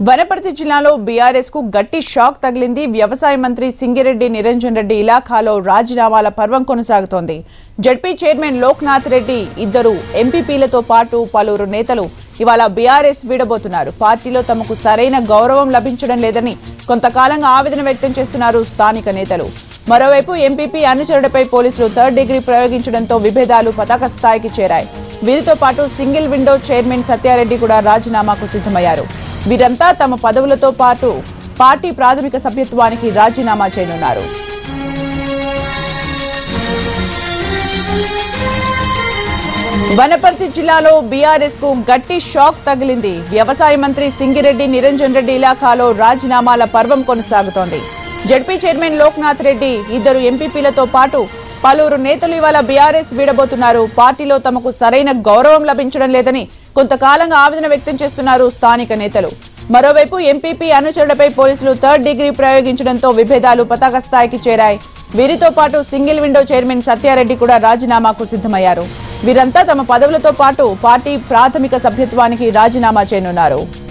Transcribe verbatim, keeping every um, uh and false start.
వనపర్తి జిల్లాలో బీఆర్ఎస్ కు గట్టి షాక్ తగిలింది. వ్యవసాయ మంత్రి సింగిరెడ్డి నిరంజన్ రెడ్డి ఇలాఖాలో రాజీనామాల పర్వం కొనసాగుతోంది. జడ్పీ చైర్మన్ లోక్నాథ్ రెడ్డి ఇద్దరు ఎంపీపీలతో పాటు పలువురు నేతలు ఇవాళ బీఆర్ఎస్ వీడబోతున్నారు. పార్టీలో తమకు సరైన గౌరవం లభించడం లేదని కొంతకాలంగా ఆవేదన వ్యక్తం చేస్తున్నారు స్థానిక నేతలు. మరోవైపు ఎంపీపీ అనుచరుడిపై పోలీసులు థర్డ్ డిగ్రీ ప్రయోగించడంతో విభేదాలు పతాక స్థాయికి చేరాయి. వీరితో పాటు సింగిల్ విండో చైర్మన్ సత్యారెడ్డి కూడా రాజీనామాకు సిద్ధమయ్యారు. వీరంతా తమ పదవులతో పాటు పార్టీ ప్రాథమిక సభ్యత్వానికి రాజీనామా చేయనున్నారు. వనపర్తి జిల్లాలో బీఆర్ఎస్ కు గట్టి షాక్ తగిలింది. వ్యవసాయ మంత్రి సింగిరెడ్డి నిరంజన్ రెడ్డి ఇలాఖాలో రాజీనామాల పర్వం కొనసాగుతోంది. జడ్పీ చైర్మన్ లోక్నాథ్ రెడ్డి ఇద్దరు ఎంపీపీలతో పాటు పలువురు నేతలు ఇవాళ బీఆర్ఎస్ వీడబోతున్నారు. పార్టీలో తమకు సరైన గౌరవం లభించడం లేదని కొంతకాలంగా ఆవేదన వ్యక్తం చేస్తున్నారు స్థానిక నేతలు. మరోవైపు ఎంపీపీ అనుచరుడిపై పోలీసులు థర్డ్ డిగ్రీ ప్రయోగించడంతో విభేదాలు పతాక స్థాయికి చేరాయి. వీరితో పాటు సింగిల్ విండో చైర్మన్ సత్యారెడ్డి కూడా రాజీనామాకు సిద్ధమయ్యారు. వీరంతా తమ పదవులతో పాటు పార్టీ ప్రాథమిక సభ్యత్వానికి రాజీనామా చేయనున్నారు.